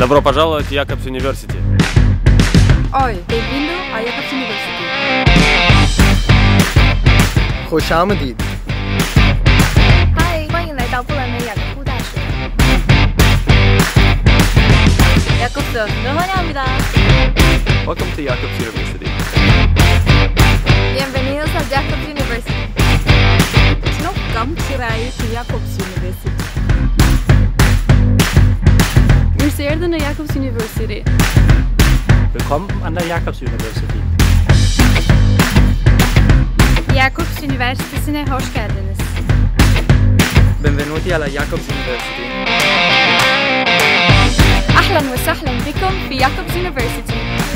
Добро пожаловать в Jacobs University. Oj, bem-vindo a Jacobs University. خوش آمدید. Hi， 欢迎来到布兰梅雅各布大学。Jacobs 환영합니다. Welcome to Jacobs University. Bienvenidos a Jacobs University. Welcome to Jacobs University. Wir zijn naar Jacobs University. Willkommen an der Jacobs University. Jacobs Üniversitesi'ne hoş geldiniz. Benvenuti alla Jacobs University. أهلا وسهلا بكم في Jacobs University.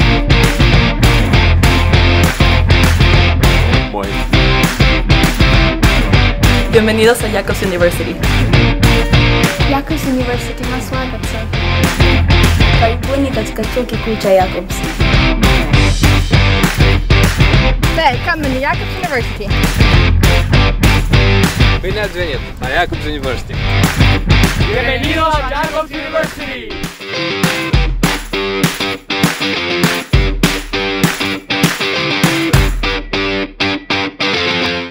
Moin. Bienvenidos a Jacobs University. Jacobs University na swagatsam. Karibuni katika chuo kikuu cha Jacobs. Välkommen till Jacobs University. Меня звонит на Jacobs University. Bienvenidos a Jacobs University.